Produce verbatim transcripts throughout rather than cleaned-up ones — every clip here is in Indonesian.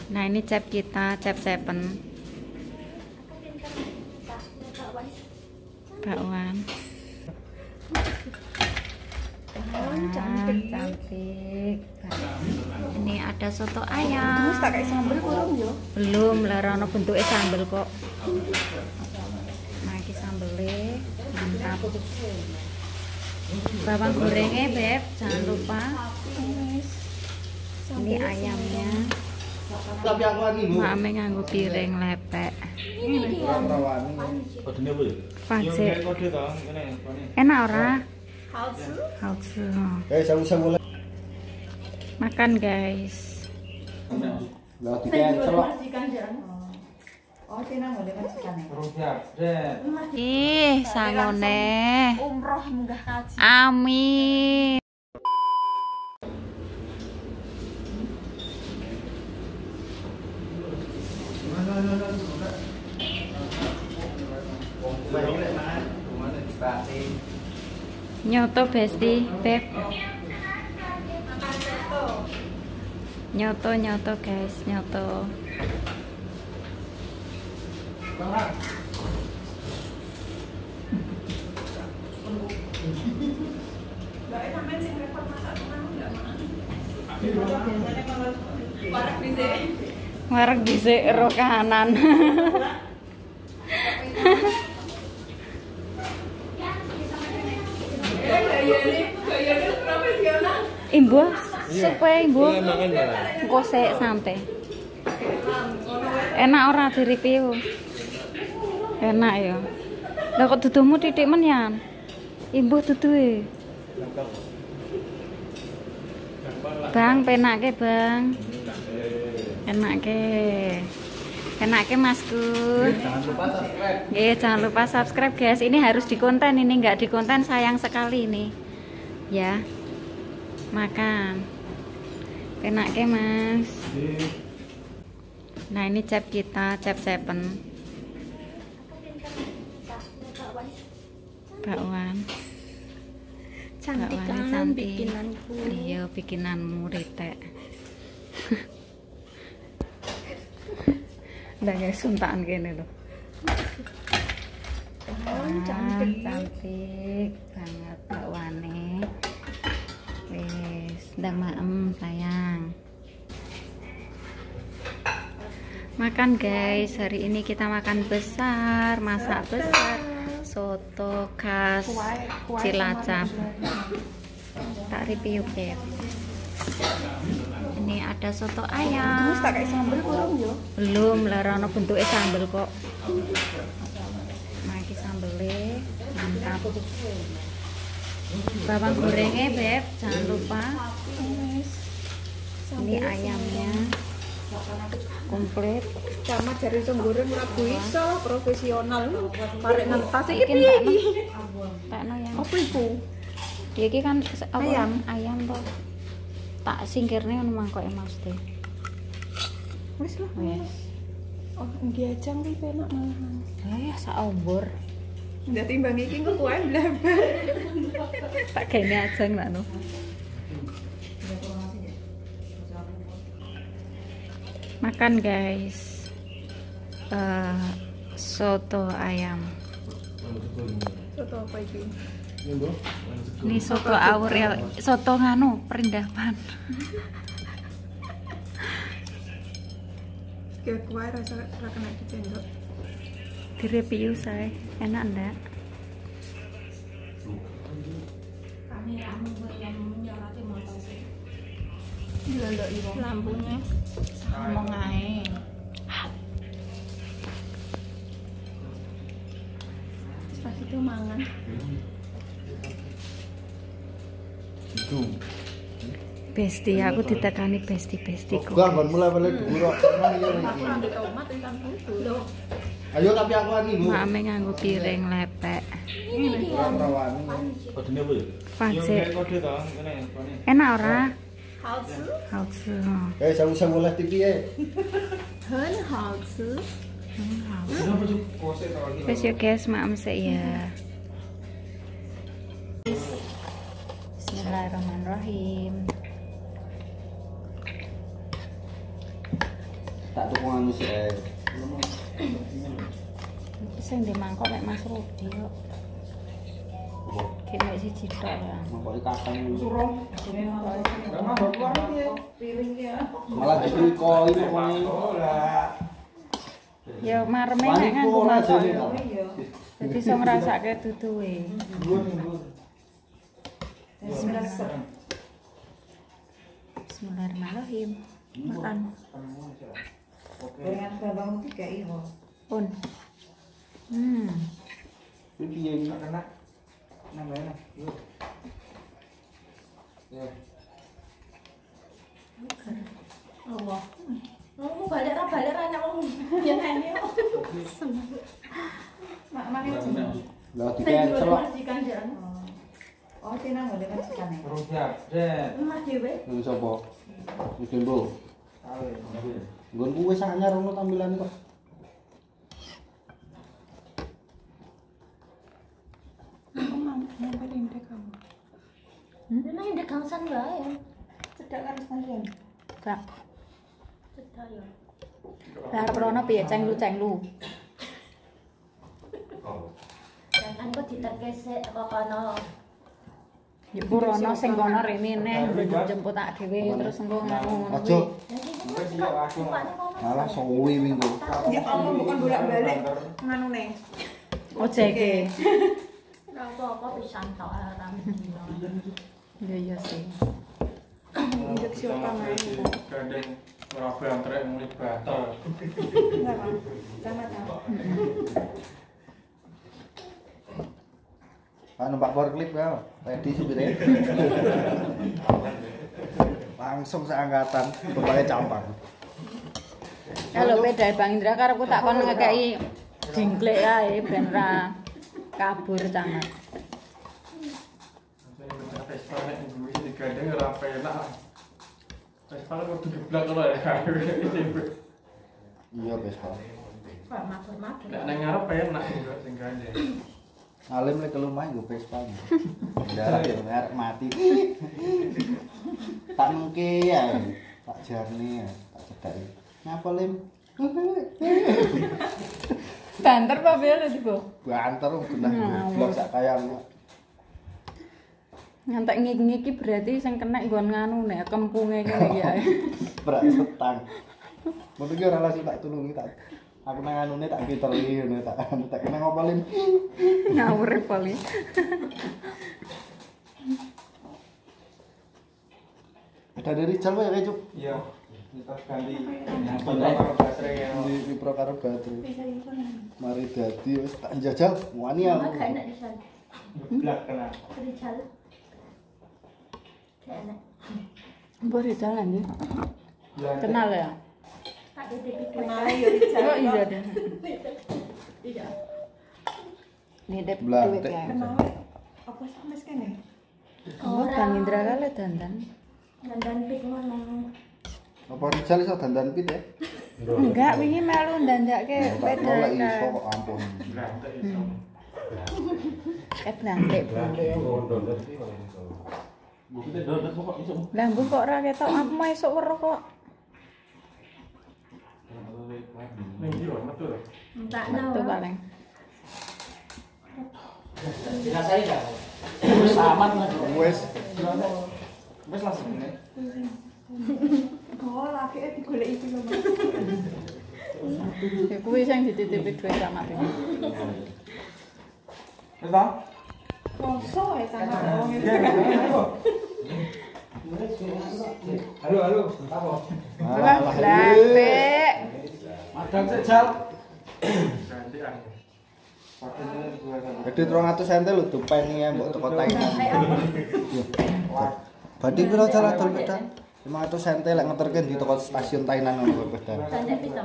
Nah, ini chef kita, chef Seven. Bakwan. Oh, Nah, cantik. cantik. Ini ada soto ayam. Wis tak kayak sambel kurang yo. Belum, lara ono bentuknya sambel kok. Nah, ini sambelnya mantap. Bawang gorengnya, Beb, jangan lupa. Ini ayamnya. Tapi aku lagi Bu. Mame nganggo piring lepek. Kodene apa ya? Pajek. Kode to, ngene, kene. Enak ora? Halsu. Halsu. Eh, sama-sama mulai. Makan, guys. Lah di-cancel kok. Oh, sina boleh majikan. Terus ya, Dek. Ih, sangone. Umroh munggah kaji. Amin. Nyoto besti, Beb. Nyoto, nyoto guys, nyoto. Warak dhisik ro kahanan. Ibu, supaya ibu engko sik santai. Enak ora di-review? Enak ya. Lah kok dudumu titik men yan? Ibu duduhe. Bang, penake, Bang. Enake. Enake Masku. Jangan lupa subscribe. Nggih, jangan lupa subscribe, guys. Ini harus dikonten, ini nggak dikonten sayang sekali ini. Ya. Makan. Enake, Mas. Nah, ini chef kita, chef Seven. Bakwan. Cantik Bakwannya kan bikinanku. Iya, bikinanmu Ritek. Udah guys, suntaan gini loh. Oh, cantik. Cantik banget bakwane. Wis, ndang maem sayang. Makan guys, hari ini kita makan besar, masak besar. Soto khas Cilacap. Tak review, Beb. Ini ada soto ayam. Wis tak kayak sambel kurang yo. Belum, lara ono bentuknya sambel kok. Nah, ini sambelnya mantap. Bawang gorengnya, Beb, jangan lupa. Ini ayamnya komplit. Sama jari songgoreng ora iso profesional. Parek ngentas iki Iki piye entakno. iki? Takno yang. Apa iku? Ya iki kan apa? Ayam. Ayam toh. Tak singkirne ngono mangkoke Mas teh. Wis lah. Wes. Oh, nggih aja kuwi penak malahan. Lah ya sak ombor. Ndak timbang iki kok kuwi bleber. Tak kene aja ngono. Makan guys. Uh, soto ayam. Soto apa iki? Ini soto Aurel, soto nganu Perindapan. Kayak kuwi rasa ra kena ditendok. Di review saya, enak ndak? Lampunya Ngomong ae. pas itu mangan. Itu. Besti, aku ditekani besti-besti kok. Gua kon mulai balik dulu. Emang iya iki. Ambil tomat ikan putu. Loh, Ayo tapi aku lagi Bu. Mame nganggo piring lepek. Rawani. Kodene apa ya? Pajek. Kode to, ngene, kene. Enak ora? halsu. Halsu. Eh, sama-sama mulai T V ya. Hen halsu. Kenapa cuk kose to lagi? Wes ya guys, maaf sih ya. Bismillahirrahmanirrahim. Tak tuku anu sih. Sing di mangkok mek Mas Rudi kok. Kene siji tok ya. Mangkok kacang Suruh. malah dibeli koin pokoknya. Ya mareme nek nganggo mangkok ya. Dadi iso ngrasake duduhe. Bismillahirrahmanirrahim. Makan. Gorengan bawang tiga iho. Pun. Hmm. Ini piye iki kena namanya. Yuk. Ya. Allah. Mau balik ra balik ra nek wong yen ene. Mak mari aja. Lah di-cancel kok. Oh, tina nggo dengan cikan. Terus ya, Dek. Mas dhewe. Lu sapa? Wis dembo. Nggon kuwi anyar ngono tampilan kok. Dene ndek gangsan wae. Cedak karo stadion. Kak. Cedak yo. Lah rono piye cenglu-cenglu. Jangan kok diterkesek kok kono. Ya rono sing kono rene neh jemput tak dhewe terus engko ngono. Aja. Malah suwi minggu. Ya Allah bukan bolak-balik nganune. Ojeke. Ora apa-apa pisan tok aram. Ya iya sih. Injek siapa main. Gandeng ora bantrek muni bater. Enggak, Bang. Sama tahu. Kan numpak power clip ya. Ready supire. Langsung seangkatan bapaknya campang. Kalau beda Bang Indra karo aku tak kon ngekeki jingklek ae ben ra kabur camat. Vespa nek duwe digandeng ora penak. Vespa kudu geblak lho ya. Iya Vespa. Pak matur-matur. Nek nang ngarep penak juga sing gandeng. Alim lek kelumah nggo Vespa. Darah ya arek mati. Tak mengke ya. Tak jarne ya, tak cedaki. Ngapa Lim? Banter apa bel itu, Bu? Banter genah blok sak kayang. Ngantek ngiki-ngiki berarti sing kena nggon nganu nek kempunge kene iki ae. Berat setang. Mun iki ora langsung tak tulungi tak. Aku nang anune tak piteri ngono tak tak kena ngopo Lim. Ngawur poli. Ada dari Rijal wae kae Cuk. Iya. Kita ganti karo baterai ya. Di Vipro karo baterai. Mari dadi wis tak njajal wani aku. Enggak enak di sana. Geblak kena. Rijal. Kayak enak. Mbok Rizal lagi. Kenal ya? Tak titip kenal yo Rijal. Oh iya deh. Iya. Nitip Belah, duit Dek. ya. Kenal apa sama kene? Oh, Bang Indra kali dandan. Dandan pik ngono. Apa Rijal iso dandan pit ya? Enggak, wingi melu ndandakke Tak beda nolak iso kan. kok ampun. Blantek iso. Ket blantik. Bukti dodet kok iso. Lah mbok kok ora ketok aku mau esuk weruh kok. Ning ndi lho metu lho. Entak Metu no. paling. Aman lah. Wes. Wis langsung nek. Oh, laki e digoleki iki lho. Ya kuwi sing dititipi duit sama iki. Wis ta? Poso ae sama wong iki. Halo, halo. Apa? Lah, Blantik. Madang sik jal. Ganti ah. Patene dua sama. Gede rong atus sente lho dupeni ya mbok teko Thailand. Badhe piro cara dol pedang? lima ratus sente lek ngeterke di toko stasiun Thailand ngono pedang. Dandan pito.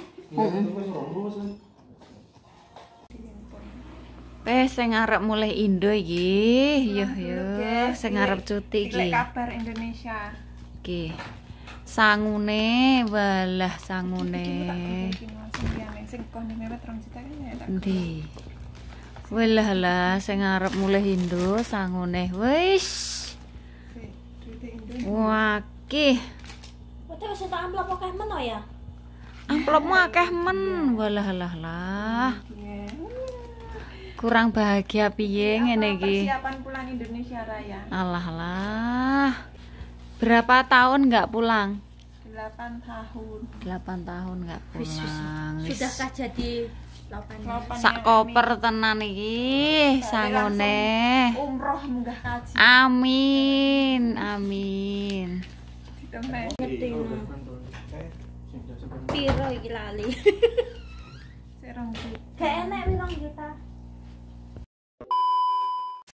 Eh, sing arep mulai Indo iki. Yo yo, sing arep cuti iki. Kabar Indonesia. Iki. Sangune, walah sangune. Sing kon mewet rong juta kan ya. Endi? Walah lah sing arep mulai Indo sangune. Wis. Wah, ki. Wate wis tak amplop akeh men ya. amplopmu akeh men. Walah lah lah. Kurang bahagia piye ngene iki. Persiapan pulang Indonesia Raya. Alah lah. Berapa tahun nggak pulang? delapan tahun. delapan tahun nggak pulang. Sudahkah jadi lopan? Sak koper tenan iki sangone. Umroh munggah kaji. Amin. Amin. Ditemen. Piro iki lali? Serong Gak enak pirang juta.